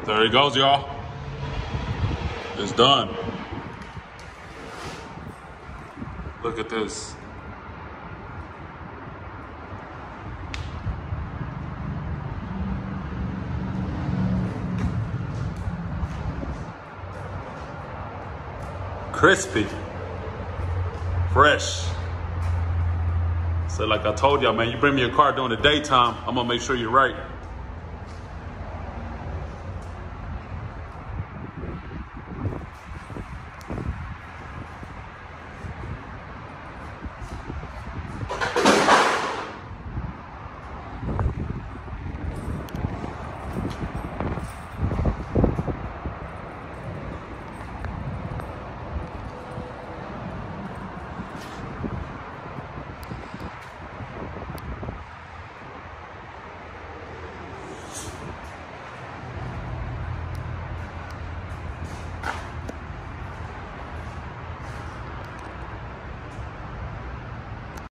There he goes, y'all. It's done. Look at this. Crispy. Fresh. So like I told y'all, man, you bring me a car during the daytime, I'm gonna make sure you're right.